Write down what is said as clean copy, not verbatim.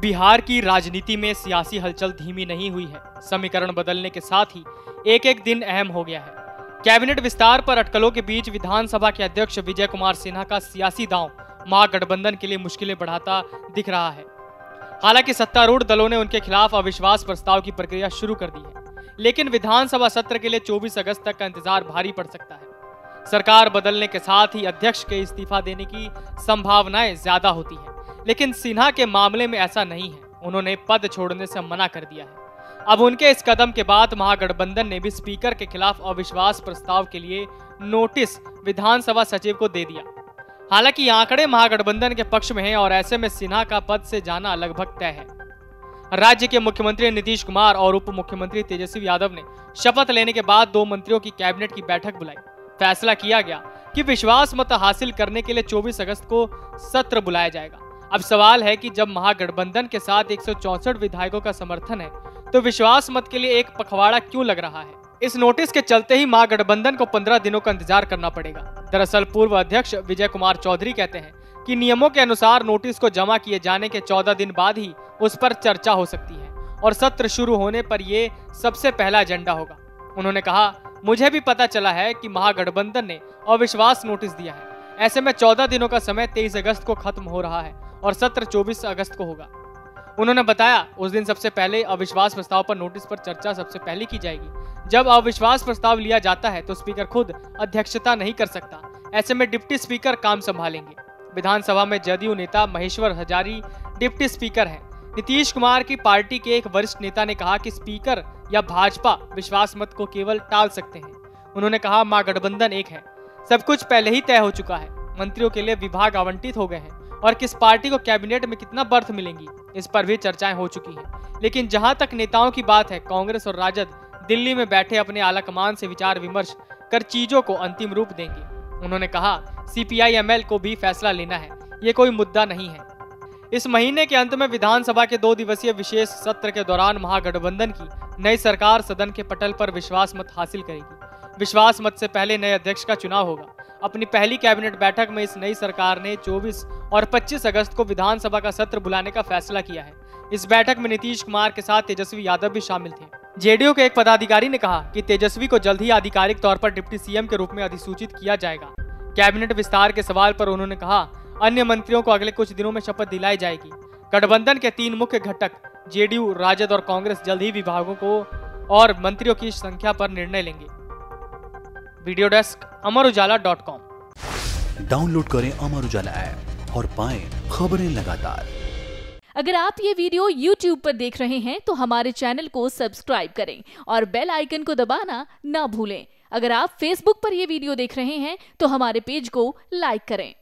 बिहार की राजनीति में सियासी हलचल धीमी नहीं हुई है। समीकरण बदलने के साथ ही एक एक दिन अहम हो गया है। कैबिनेट विस्तार पर अटकलों के बीच विधानसभा के अध्यक्ष विजय कुमार सिन्हा का सियासी दांव महागठबंधन के लिए मुश्किलें बढ़ाता दिख रहा है। हालांकि सत्तारूढ़ दलों ने उनके खिलाफ अविश्वास प्रस्ताव की प्रक्रिया शुरू कर दी है, लेकिन विधानसभा सत्र के लिए 24 अगस्त तक का इंतजार भारी पड़ सकता है। सरकार बदलने के साथ ही अध्यक्ष के इस्तीफा देने की संभावनाएं ज्यादा होती है, लेकिन सिन्हा के मामले में ऐसा नहीं है। उन्होंने पद छोड़ने से मना कर दिया है। अब उनके इस कदम के बाद महागठबंधन ने भी स्पीकर के खिलाफ अविश्वास प्रस्ताव के लिए नोटिस विधानसभा सचिव को दे दिया। हालांकि आंकड़े महागठबंधन के पक्ष में हैं और ऐसे में सिन्हा का पद से जाना लगभग तय है। राज्य के मुख्यमंत्री नीतीश कुमार और उप मुख्यमंत्री तेजस्वी यादव ने शपथ लेने के बाद 2 मंत्रियों की कैबिनेट की बैठक बुलाई। फैसला किया गया कि विश्वास मत हासिल करने के लिए 24 अगस्त को सत्र बुलाया जाएगा। अब सवाल है कि जब महागठबंधन के साथ 164 विधायकों का समर्थन है, तो विश्वास मत के लिए एक पखवाड़ा क्यों लग रहा है? इस नोटिस के चलते ही महागठबंधन को 15 दिनों का इंतजार करना पड़ेगा। दरअसल पूर्व अध्यक्ष विजय कुमार चौधरी कहते हैं कि नियमों के अनुसार नोटिस को जमा किए जाने के 14 दिन बाद ही उस पर चर्चा हो सकती है और सत्र शुरू होने पर ये सबसे पहला एजेंडा होगा। उन्होंने कहा, मुझे भी पता चला है कि महागठबंधन ने अविश्वास नोटिस दिया है। ऐसे में 14 दिनों का समय 23 अगस्त को खत्म हो रहा है और सत्र 24 अगस्त को होगा। उन्होंने बताया, उस दिन सबसे पहले अविश्वास प्रस्ताव पर नोटिस पर चर्चा सबसे पहले की जाएगी। जब अविश्वास प्रस्ताव लिया जाता है तो स्पीकर खुद अध्यक्षता नहीं कर सकता। ऐसे में डिप्टी स्पीकर काम संभालेंगे। विधानसभा में जदयू नेता महेश्वर हजारी डिप्टी स्पीकर हैं। नीतीश कुमार की पार्टी के एक वरिष्ठ नेता ने कहा कि स्पीकर या भाजपा विश्वास मत को केवल टाल सकते हैं। उन्होंने कहा, महागठबंधन एक है, सब कुछ पहले ही तय हो चुका है। मंत्रियों के लिए विभाग आवंटित हो गए हैं और किस पार्टी को कैबिनेट में कितना बर्थ मिलेंगी, इस पर भी चर्चाएं हो चुकी हैं। लेकिन जहां तक नेताओं की बात है, कांग्रेस और राजद दिल्ली में बैठे अपने आलाकमान से विचार विमर्श कर चीजों को अंतिम रूप देंगे। उन्होंने कहा, CPI-ML को भी फैसला लेना है, ये कोई मुद्दा नहीं है। इस महीने के अंत में विधानसभा के 2 दिवसीय विशेष सत्र के दौरान महागठबंधन की नई सरकार सदन के पटल पर विश्वास मत हासिल करेगी। विश्वास मत से पहले नए अध्यक्ष का चुनाव होगा। अपनी पहली कैबिनेट बैठक में इस नई सरकार ने 24 और 25 अगस्त को विधानसभा का सत्र बुलाने का फैसला किया है। इस बैठक में नीतीश कुमार के साथ तेजस्वी यादव भी शामिल थे। जेडीयू के एक पदाधिकारी ने कहा कि तेजस्वी को जल्द ही आधिकारिक तौर पर डिप्टी सीएम के रूप में अधिसूचित किया जाएगा। कैबिनेट विस्तार के सवाल पर उन्होंने कहा, अन्य मंत्रियों को अगले कुछ दिनों में शपथ दिलाई जाएगी। गठबंधन के 3 मुख्य घटक जेडीयू, राजद और कांग्रेस जल्द ही विभागों को और मंत्रियों की संख्या पर निर्णय लेंगे। Video desk amarujala.com। डाउनलोड करें अमर उजाला ऐप और पाएं खबरें लगातार। अगर आप ये वीडियो YouTube पर देख रहे हैं तो हमारे चैनल को सब्सक्राइब करें और बेल आइकन को दबाना ना भूलें। अगर आप Facebook पर ये वीडियो देख रहे हैं तो हमारे पेज को लाइक करें।